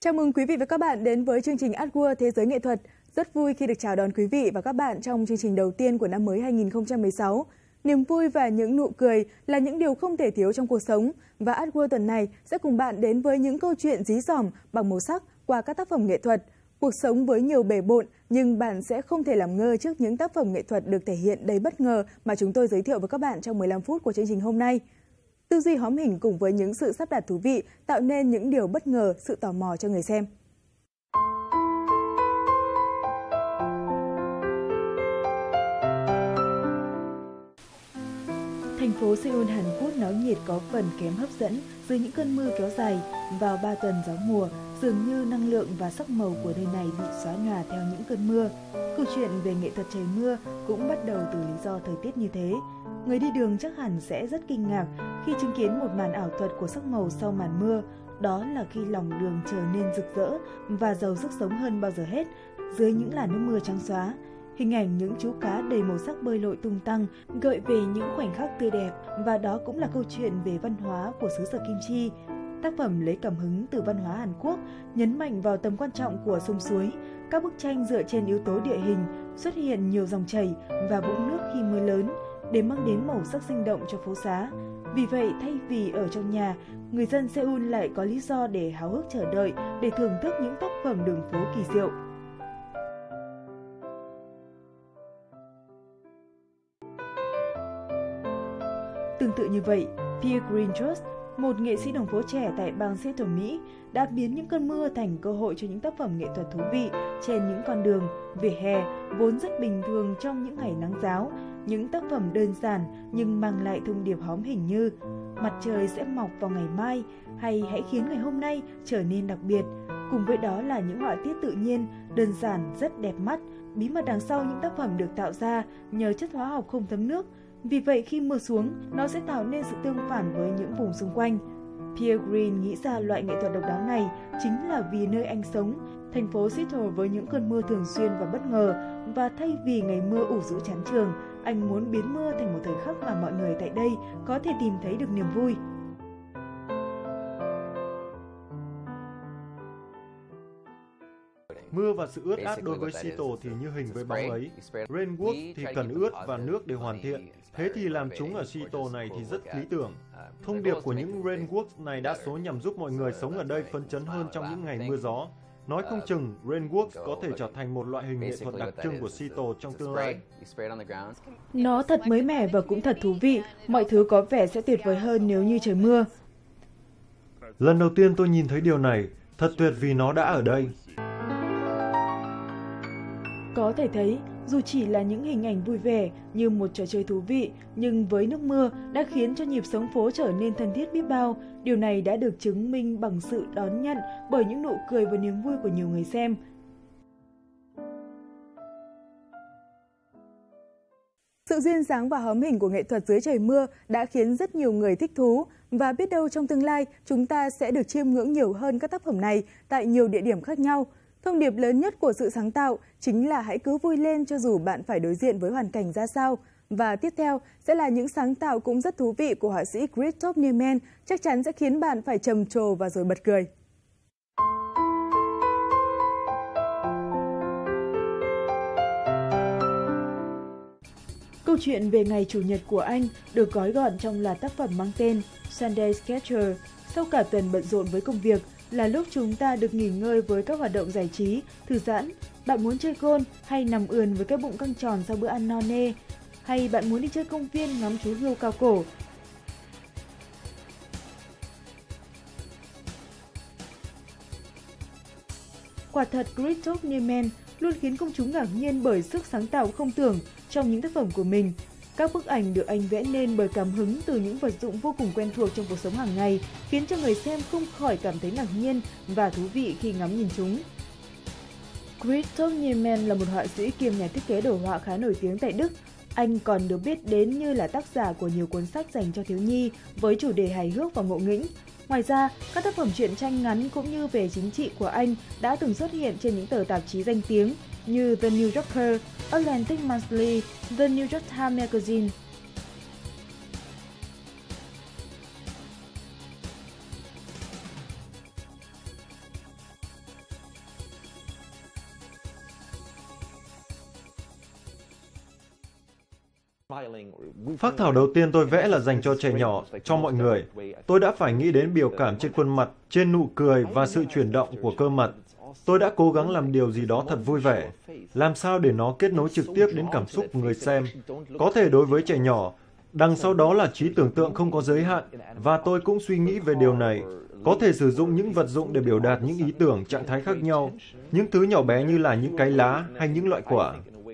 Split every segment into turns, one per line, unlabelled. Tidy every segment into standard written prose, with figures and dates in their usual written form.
Chào mừng quý vị và các bạn đến với chương trình ArtWorld Thế giới nghệ thuật. Rất vui khi được chào đón quý vị và các bạn trong chương trình đầu tiên của năm mới 2016. Niềm vui và những nụ cười là những điều không thể thiếu trong cuộc sống. Và ArtWorld tuần này sẽ cùng bạn đến với những câu chuyện dí dỏm bằng màu sắc qua các tác phẩm nghệ thuật. Cuộc sống với nhiều bề bộn, nhưng bạn sẽ không thể làm ngơ trước những tác phẩm nghệ thuật được thể hiện đầy bất ngờ mà chúng tôi giới thiệu với các bạn trong 15 phút của chương trình hôm nay. Tư duy hóm hình cùng với những sự sắp đặt thú vị tạo nên những điều bất ngờ, sự tò mò cho người xem. Thành phố Seoul, Hàn Quốc náo nhiệt có phần kém hấp dẫn dưới những cơn mưa kéo dài. Vào 3 tuần gió mùa, dường như năng lượng và sắc màu của nơi này bị xóa nhòa theo những cơn mưa. Câu chuyện về nghệ thuật trời mưa cũng bắt đầu từ lý do thời tiết như thế. Người đi đường chắc hẳn sẽ rất kinh ngạc khi chứng kiến một màn ảo thuật của sắc màu sau màn mưa. Đó là khi lòng đường trở nên rực rỡ và giàu sức sống hơn bao giờ hết dưới những làn nước mưa trắng xóa. Hình ảnh những chú cá đầy màu sắc bơi lội tung tăng gợi về những khoảnh khắc tươi đẹp, và đó cũng là câu chuyện về văn hóa của xứ sở kim chi. Tác phẩm lấy cảm hứng từ văn hóa Hàn Quốc, nhấn mạnh vào tầm quan trọng của sông suối. Các bức tranh dựa trên yếu tố địa hình, xuất hiện nhiều dòng chảy và vũng nước khi mưa lớn để mang đến màu sắc sinh động cho phố xá. Vì vậy, thay vì ở trong nhà, người dân Seoul lại có lý do để háo hức chờ đợi để thưởng thức những tác phẩm đường phố kỳ diệu. Tương tự như vậy, Pierre Greentrust, một nghệ sĩ đường phố trẻ tại bang Seattle, Mỹ, đã biến những cơn mưa thành cơ hội cho những tác phẩm nghệ thuật thú vị trên những con đường, vỉa hè vốn rất bình thường trong những ngày nắng ráo. Những tác phẩm đơn giản nhưng mang lại thông điệp hóm hình như mặt trời sẽ mọc vào ngày mai, hay hãy khiến ngày hôm nay trở nên đặc biệt. Cùng với đó là những họa tiết tự nhiên, đơn giản, rất đẹp mắt. Bí mật đằng sau những tác phẩm được tạo ra nhờ chất hóa học không thấm nước. Vì vậy khi mưa xuống, nó sẽ tạo nên sự tương phản với những vùng xung quanh. Pierre Green nghĩ ra loại nghệ thuật độc đáo này chính là vì nơi anh sống, thành phố Seattle với những cơn mưa thường xuyên và bất ngờ, và thay vì ngày mưa ủ rũ chán trường, anh muốn biến mưa thành một thời khắc mà mọi người tại đây có thể tìm thấy được niềm vui.
Mưa và sự ướt át đối với Seattle thì như hình với bóng ấy. Rainworks thì cần ướt và nước để hoàn thiện. Thế thì làm chúng ở Seattle này thì rất lý tưởng. Thông điệp của những Rainworks này đa số nhằm giúp mọi người sống ở đây phấn chấn hơn trong những ngày mưa gió. Nói không chừng, Rainworks có thể trở thành một loại hình nghệ thuật đặc trưng của Seattle trong tương lai.
Nó thật mới mẻ và cũng thật thú vị. Mọi thứ có vẻ sẽ tuyệt vời hơn nếu như trời mưa.
Lần đầu tiên tôi nhìn thấy điều này, thật tuyệt vì nó đã ở đây.
Có thể thấy, dù chỉ là những hình ảnh vui vẻ như một trò chơi thú vị, nhưng với nước mưa đã khiến cho nhịp sống phố trở nên thân thiết biết bao. Điều này đã được chứng minh bằng sự đón nhận bởi những nụ cười và niềm vui của nhiều người xem. Sự duyên dáng và hóm hình của nghệ thuật dưới trời mưa đã khiến rất nhiều người thích thú, và biết đâu trong tương lai chúng ta sẽ được chiêm ngưỡng nhiều hơn các tác phẩm này tại nhiều địa điểm khác nhau. Thông điệp lớn nhất của sự sáng tạo chính là hãy cứ vui lên cho dù bạn phải đối diện với hoàn cảnh ra sao. Và tiếp theo sẽ là những sáng tạo cũng rất thú vị của họa sĩ Christoph Niemann, chắc chắn sẽ khiến bạn phải trầm trồ và rồi bật cười. Câu chuyện về ngày Chủ nhật của anh được gói gọn trong loạt tác phẩm mang tên Sunday Sketcher. Sau cả tuần bận rộn với công việc, là lúc chúng ta được nghỉ ngơi với các hoạt động giải trí, thư giãn. Bạn muốn chơi golf hay nằm ườn với cái bụng căng tròn sau bữa ăn no nê? Hay bạn muốn đi chơi công viên ngắm chú hươu cao cổ? Quả thật, Christoph Niemann luôn khiến công chúng ngạc nhiên bởi sức sáng tạo không tưởng trong những tác phẩm của mình. Các bức ảnh được anh vẽ nên bởi cảm hứng từ những vật dụng vô cùng quen thuộc trong cuộc sống hàng ngày, khiến cho người xem không khỏi cảm thấy ngạc nhiên và thú vị khi ngắm nhìn chúng. Christoph Niemann là một họa sĩ kiêm nhà thiết kế đồ họa khá nổi tiếng tại Đức. Anh còn được biết đến như là tác giả của nhiều cuốn sách dành cho thiếu nhi với chủ đề hài hước và ngộ nghĩnh. Ngoài ra, các tác phẩm truyện tranh ngắn cũng như về chính trị của anh đã từng xuất hiện trên những tờ tạp chí danh tiếng như The New Yorker, Atlantic Monthly, The New York Times Magazine.
Phác thảo đầu tiên tôi vẽ là dành cho trẻ nhỏ, cho mọi người. Tôi đã phải nghĩ đến biểu cảm trên khuôn mặt, trên nụ cười và sự chuyển động của cơ mặt. Tôi đã cố gắng làm điều gì đó thật vui vẻ, làm sao để nó kết nối trực tiếp đến cảm xúc của người xem. Có thể đối với trẻ nhỏ, đằng sau đó là trí tưởng tượng không có giới hạn, và tôi cũng suy nghĩ về điều này. Có thể sử dụng những vật dụng để biểu đạt những ý tưởng, trạng thái khác nhau, những thứ nhỏ bé như là những cái lá hay những loại quả.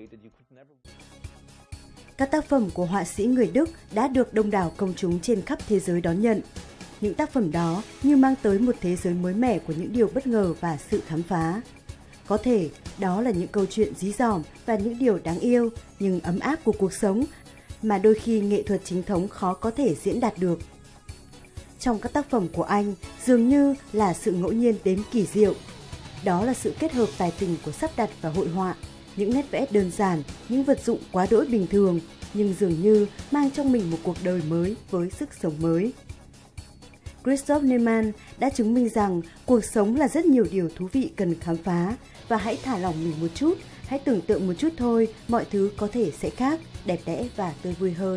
Các tác phẩm của họa sĩ người Đức đã được đông đảo công chúng trên khắp thế giới đón nhận. Những tác phẩm đó như mang tới một thế giới mới mẻ của những điều bất ngờ và sự khám phá. Có thể đó là những câu chuyện dí dỏm và những điều đáng yêu nhưng ấm áp của cuộc sống mà đôi khi nghệ thuật chính thống khó có thể diễn đạt được. Trong các tác phẩm của anh dường như là sự ngẫu nhiên đến kỳ diệu. Đó là sự kết hợp tài tình của sắp đặt và hội họa, những nét vẽ đơn giản, những vật dụng quá đỗi bình thường nhưng dường như mang trong mình một cuộc đời mới với sức sống mới. Christoph Neumann đã chứng minh rằng cuộc sống là rất nhiều điều thú vị cần khám phá và hãy thả lỏng mình một chút, hãy tưởng tượng một chút thôi, mọi thứ có thể sẽ khác, đẹp đẽ và tươi vui hơn.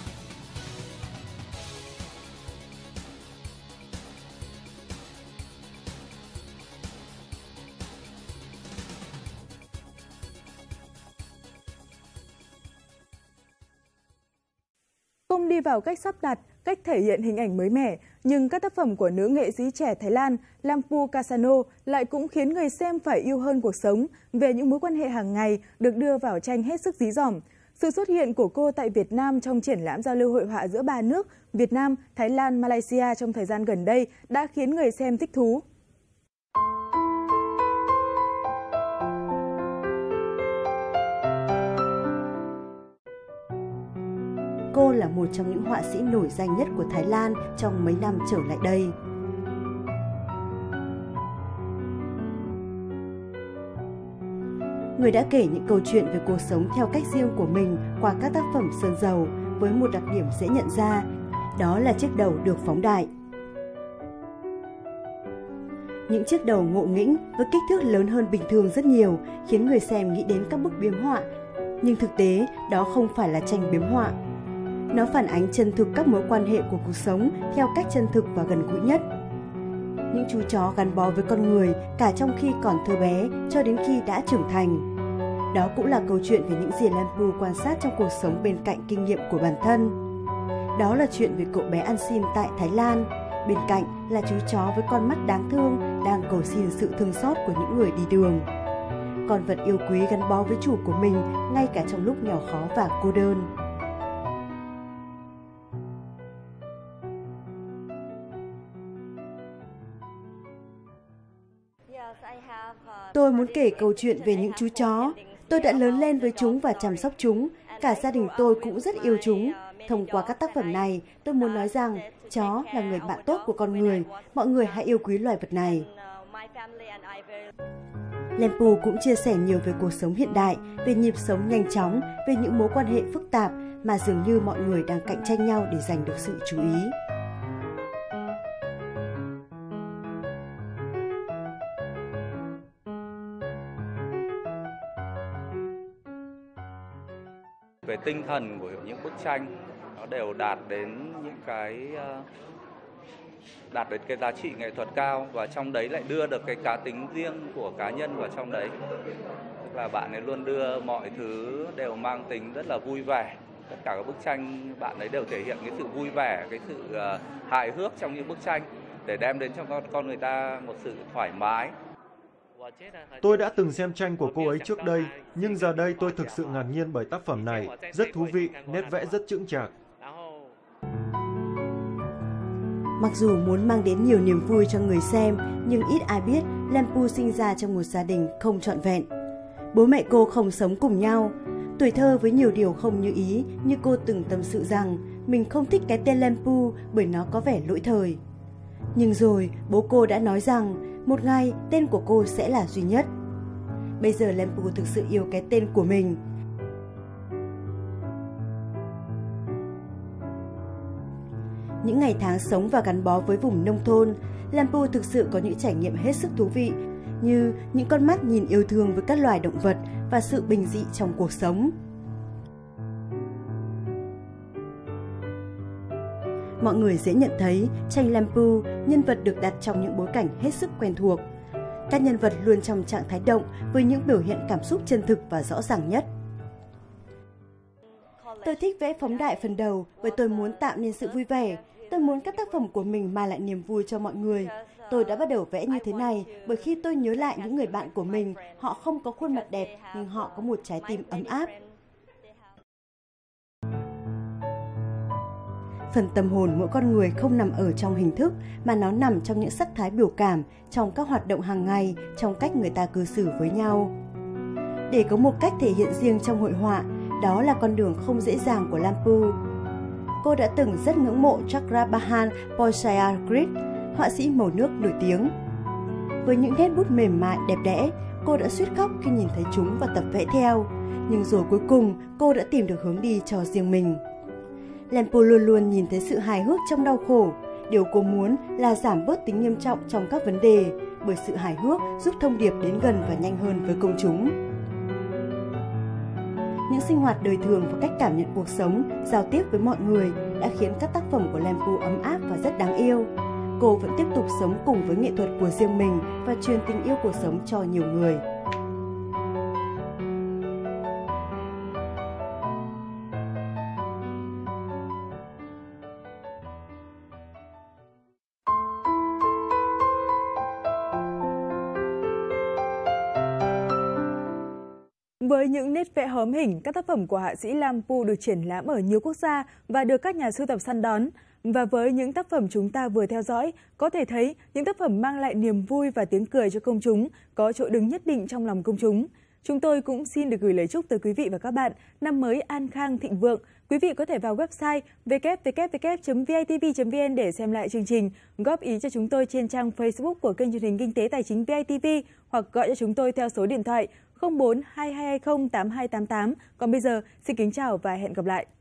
Không đi vào cách sắp đặt, cách thể hiện hình ảnh mới mẻ, nhưng các tác phẩm của nữ nghệ sĩ trẻ Thái Lan Lampu Kasano lại cũng khiến người xem phải yêu hơn cuộc sống về những mối quan hệ hàng ngày được đưa vào tranh hết sức dí dỏm. Sự xuất hiện của cô tại Việt Nam trong triển lãm giao lưu hội họa giữa ba nước Việt Nam, Thái Lan, Malaysia trong thời gian gần đây đã khiến người xem thích thú.
Cô là một trong những họa sĩ nổi danh nhất của Thái Lan trong mấy năm trở lại đây. Người đã kể những câu chuyện về cuộc sống theo cách riêng của mình qua các tác phẩm sơn dầu với một đặc điểm dễ nhận ra, đó là chiếc đầu được phóng đại. Những chiếc đầu ngộ nghĩnh với kích thước lớn hơn bình thường rất nhiều khiến người xem nghĩ đến các bức biếm họa, nhưng thực tế đó không phải là tranh biếm họa. Nó phản ánh chân thực các mối quan hệ của cuộc sống theo cách chân thực và gần gũi nhất. Những chú chó gắn bó với con người cả trong khi còn thơ bé cho đến khi đã trưởng thành. Đó cũng là câu chuyện về những gì Lampu quan sát trong cuộc sống bên cạnh kinh nghiệm của bản thân. Đó là chuyện về cậu bé ăn xin tại Thái Lan. Bên cạnh là chú chó với con mắt đáng thương đang cầu xin sự thương xót của những người đi đường. Con vật yêu quý gắn bó với chủ của mình ngay cả trong lúc nghèo khó và cô đơn. Tôi muốn kể câu chuyện về những chú chó. Tôi đã lớn lên với chúng và chăm sóc chúng. Cả gia đình tôi cũng rất yêu chúng. Thông qua các tác phẩm này, tôi muốn nói rằng chó là người bạn tốt của con người. Mọi người hãy yêu quý loài vật này. Lampu cũng chia sẻ nhiều về cuộc sống hiện đại, về nhịp sống nhanh chóng, về những mối quan hệ phức tạp mà dường như mọi người đang cạnh tranh nhau để giành được sự chú ý.
Về tinh thần của những bức tranh, nó đều đạt đến cái giá trị nghệ thuật cao, và trong đấy lại đưa được cái cá tính riêng của cá nhân vào trong đấy. Tức là bạn ấy luôn đưa mọi thứ đều mang tính rất là vui vẻ. Tất cả các bức tranh bạn ấy đều thể hiện cái sự vui vẻ, cái sự hài hước trong những bức tranh để đem đến cho con người ta một sự thoải mái.
Tôi đã từng xem tranh của cô ấy trước đây, nhưng giờ đây tôi thực sự ngạc nhiên bởi tác phẩm này. Rất thú vị, nét vẽ rất chững chạc.
Mặc dù muốn mang đến nhiều niềm vui cho người xem, nhưng ít ai biết Lampu sinh ra trong một gia đình không trọn vẹn. Bố mẹ cô không sống cùng nhau. Tuổi thơ với nhiều điều không như ý, như cô từng tâm sự rằng mình không thích cái tên Lampu bởi nó có vẻ lỗi thời. Nhưng rồi bố cô đã nói rằng một ngày tên của cô sẽ là duy nhất. Bây giờ Lampu thực sự yêu cái tên của mình. Những ngày tháng sống và gắn bó với vùng nông thôn, Lampu thực sự có những trải nghiệm hết sức thú vị, như những con mắt nhìn yêu thương với các loài động vật và sự bình dị trong cuộc sống. Mọi người dễ nhận thấy tranh Lam Phu, nhân vật được đặt trong những bối cảnh hết sức quen thuộc. Các nhân vật luôn trong trạng thái động với những biểu hiện cảm xúc chân thực và rõ ràng nhất. Tôi thích vẽ phóng đại phần đầu bởi tôi muốn tạo nên sự vui vẻ. Tôi muốn các tác phẩm của mình mang lại niềm vui cho mọi người. Tôi đã bắt đầu vẽ như thế này bởi khi tôi nhớ lại những người bạn của mình, họ không có khuôn mặt đẹp nhưng họ có một trái tim ấm áp. Phần tâm hồn mỗi con người không nằm ở trong hình thức mà nó nằm trong những sắc thái biểu cảm, trong các hoạt động hàng ngày, trong cách người ta cư xử với nhau. Để có một cách thể hiện riêng trong hội họa, đó là con đường không dễ dàng của Lam Phu. Cô đã từng rất ngưỡng mộ Chakrabartin Bhattacharya, họa sĩ màu nước nổi tiếng. Với những nét bút mềm mại, đẹp đẽ, cô đã suýt khóc khi nhìn thấy chúng và tập vẽ theo. Nhưng rồi cuối cùng, cô đã tìm được hướng đi cho riêng mình. Lam Phu luôn luôn nhìn thấy sự hài hước trong đau khổ. Điều cô muốn là giảm bớt tính nghiêm trọng trong các vấn đề, bởi sự hài hước giúp thông điệp đến gần và nhanh hơn với công chúng. Những sinh hoạt đời thường và cách cảm nhận cuộc sống, giao tiếp với mọi người đã khiến các tác phẩm của Lam Phu ấm áp và rất đáng yêu. Cô vẫn tiếp tục sống cùng với nghệ thuật của riêng mình và truyền tình yêu cuộc sống cho nhiều người.
Với những nét vẽ hóm hỉnh, các tác phẩm của họa sĩ Lam Phu được triển lãm ở nhiều quốc gia và được các nhà sưu tập săn đón. Và với những tác phẩm chúng ta vừa theo dõi, có thể thấy những tác phẩm mang lại niềm vui và tiếng cười cho công chúng, có chỗ đứng nhất định trong lòng công chúng. Chúng tôi cũng xin được gửi lời chúc tới quý vị và các bạn năm mới an khang thịnh vượng. Quý vị có thể vào website www.vitv.vn để xem lại chương trình, góp ý cho chúng tôi trên trang Facebook của kênh truyền hình Kinh tế Tài chính VITV hoặc gọi cho chúng tôi theo số điện thoại 04 2220 8288. Còn bây giờ, xin kính chào và hẹn gặp lại.